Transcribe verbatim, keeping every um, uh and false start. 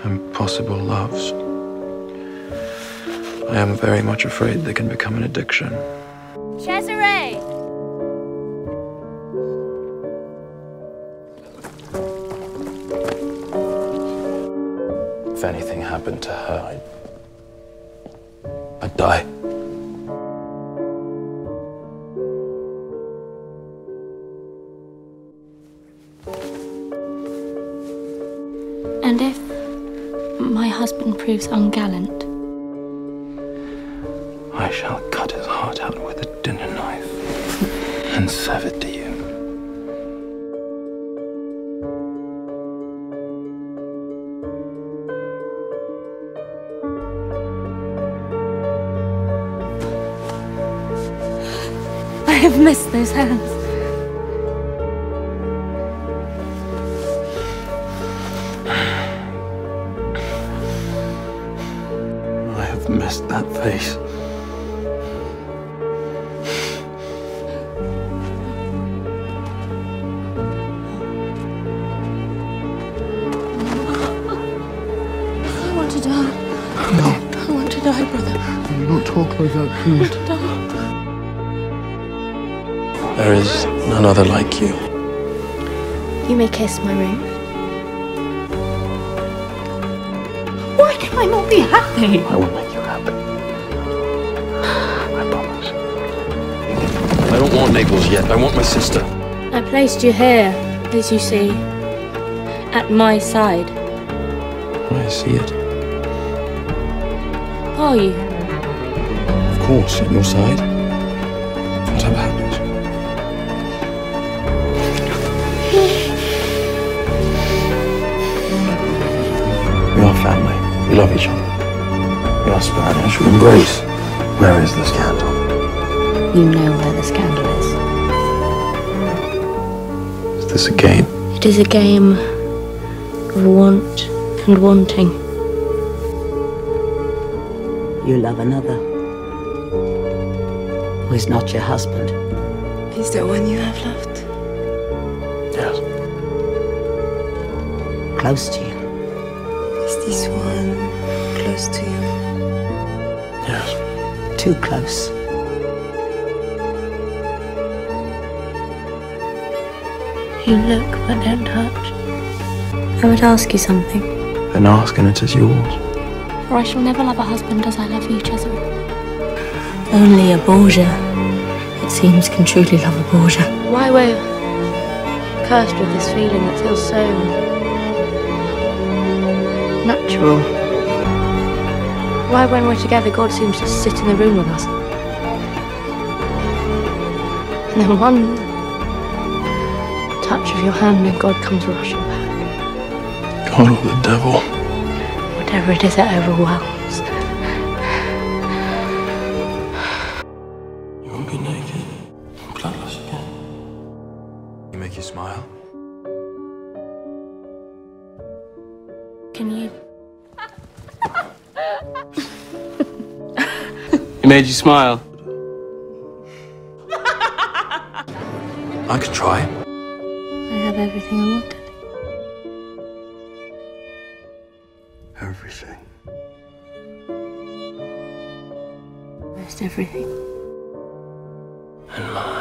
and possible loves. I am very much afraid they can become an addiction. Cesare! If anything happened to her, I'd, I'd die. And if my husband proves ungallant? I shall cut his heart out with a dinner knife and serve it to you. I have missed those hands. I have missed that face. I want to die. No. I want to die, brother. You don't talk like that, please. I want to die. There is none other like you. You may kiss my ring. Why can I not be happy? I will make you happy. I promise. I don't want Naples yet. I want my sister. I placed you here, as you see, at my side. I see it. Are you? Of course, at your side. Whatever happens. We are family. We love each other. We are Spanish. We embrace. Where is the scandal? You know where the scandal is. Is this a game? It is a game of want and wanting. You love another who is not your husband. Is there one you have loved? Yes. Close to you. Is this one close to you? Yes. Too close. You look but don't touch. I would ask you something. Then ask and it is yours. For I shall never love a husband as I love you, Cesare. Only a Borgia, it seems, can truly love a Borgia. Why we're cursed with this feeling that feels so natural. Why, when we're together, God seems to sit in the room with us. And then one touch of your hand and God comes rushing back. God or the devil. Whatever it is that overwhelms. You won't be naked. Bloodless again. You make you smile. Can you? He made you smile. I could try. I have everything I wanted. Everything. Most everything. And mine.